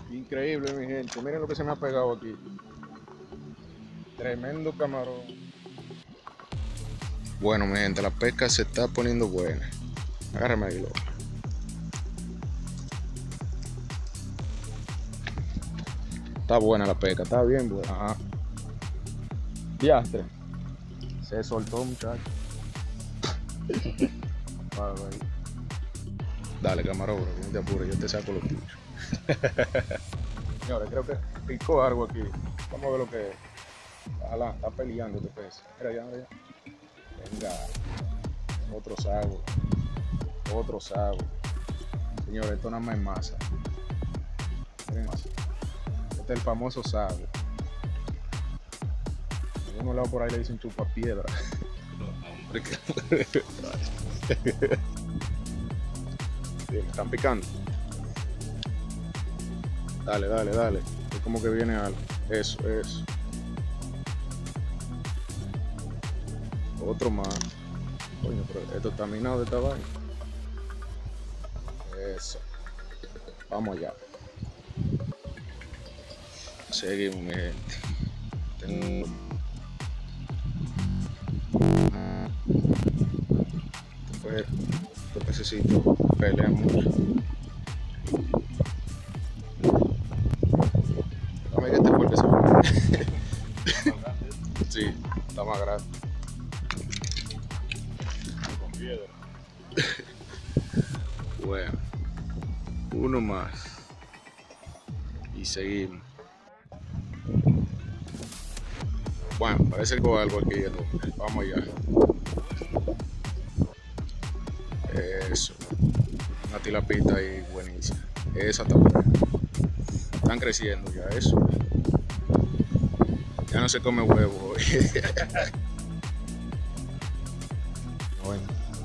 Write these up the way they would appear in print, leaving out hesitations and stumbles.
Increíble, mi gente. Miren lo que se me ha pegado aquí. Tremendo camarón. Bueno, mi gente, la pesca se está poniendo buena. Agárrame ahí, loco. Está buena la pesca, está bien buena. Ajá. Diastre. Se soltó, muchacho. Vale. Dale, camarógrafo, no te apures, yo te saco los tuyos. Señores, creo que picó algo aquí. Vamos a ver lo que es. Ojalá, está peleando este pez. Mira ya. Venga. Otro sago. Otro sago. Señores, esto nada más es masa. Miren eso. Este es el famoso sago. En algún lado por ahí le dicen chupapiedra. Hombre, sí, me están picando. Dale. Es como que viene algo. Eso. Otro más. Coño, pero esto está minado de esta vaina. Eso. Vamos allá. Seguimos, mi gente. Estos pececitos pelean mucho. Dame que este fue el que se fue. Sí, está más grande. Con piedra. Bueno, uno más. Y seguimos. Bueno, parece que hay algo aquí. Vamos allá. Eso. Una tilapita ahí buenísima. Esa está buena. Están creciendo ya eso. Ya no se come huevo hoy. Bueno,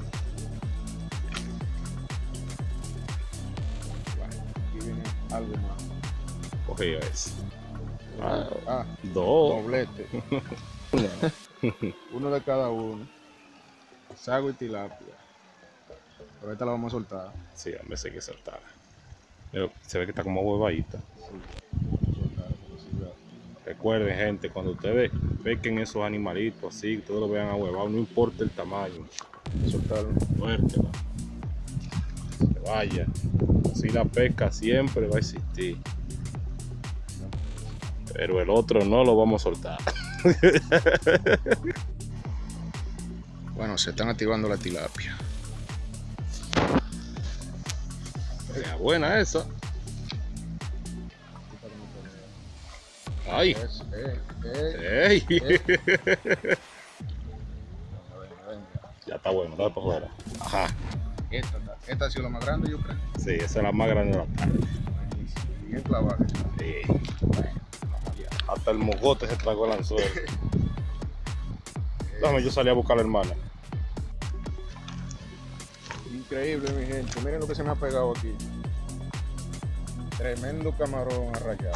aquí viene algo más. Coge ese. Dos. Doblete. Uno de cada uno. Sago y tilapia. Pero esta la vamos a soltar. Sí, a veces hay que soltar. Pero se ve que está como huevadita. Recuerden, gente, cuando ustedes pesquen esos animalitos así, ustedes lo vean ahuevados, no importa el tamaño. Soltarlo. Suéltela. Que vaya. Así la pesca siempre va a existir. Pero el otro no lo vamos a soltar. Bueno, se están activando la tilapia. Sea buena esa. Ay. Ey. Ya está bueno, dale para afuera. Ajá. Esta ha sido la más grande, yo creo. Sí, esa es la más grande de la tarde. Bien clavada. Sí. Hasta el mogote se tragó el anzuelo. Dame, yo salí a buscar a la hermana. Increíble, mi gente. Miren lo que se me ha pegado aquí. Tremendo camarón arrayado.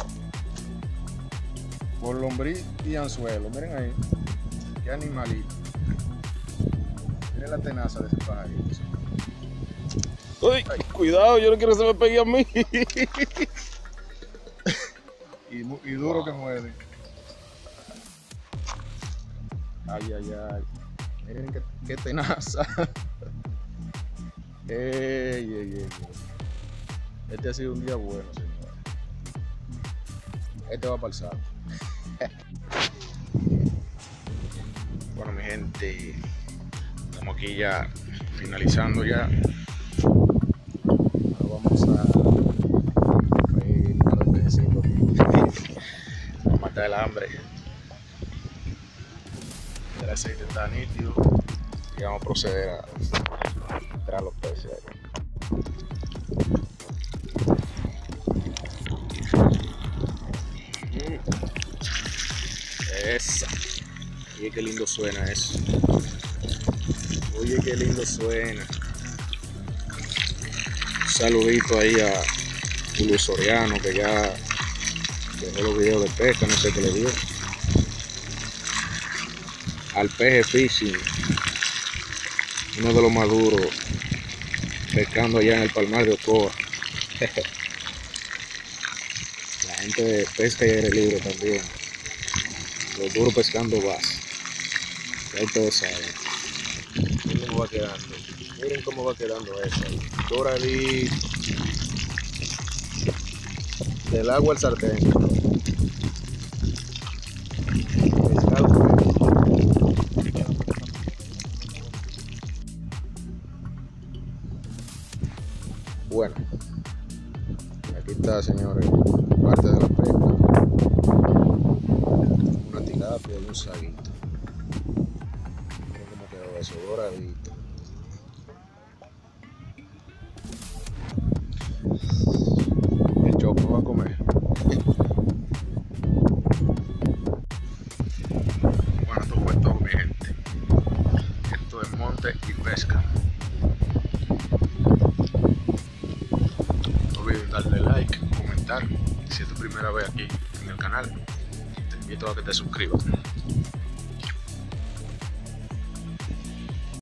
Por lombriz y anzuelo. Miren ahí. Qué animalito. Miren la tenaza de ese pajarito. Uy, cuidado, yo no quiero que se me pegue a mí. Y duro que muerde. Ay. Miren qué tenaza. Ey. Este ha sido un día bueno, señores. Este va para el saco. Bueno, mi gente, estamos aquí ya finalizando ya. Ahora vamos a freír los pececitos para matar el hambre. El aceite está nítido y vamos a proceder a entrar los peces ahí. Esa. Oye, qué lindo suena eso. Oye, qué lindo suena. Un saludito ahí a Julio Soriano, que ya dejó los videos de pesca, no sé qué le dio. Al Peje Fishing, uno de los más duros, pescando allá en el Palmar de Ocoa. La gente de pesca y aire libre también. Los duros pescando bass. Ya ustedes saben. Miren cómo va quedando. Miren cómo va quedando eso. Doradito. Del agua al sartén. Pescado fresco. Bueno, aquí está, señores, parte de la pesca. Una tilapia y un saguito. Miren cómo quedó eso, doradito. El choco va a comer. Bueno, esto fue todo, mi gente. Esto es monte y pesca. No olviden darle like, comentar. Si es tu primera vez aquí en el canal, te invito a que te suscribas.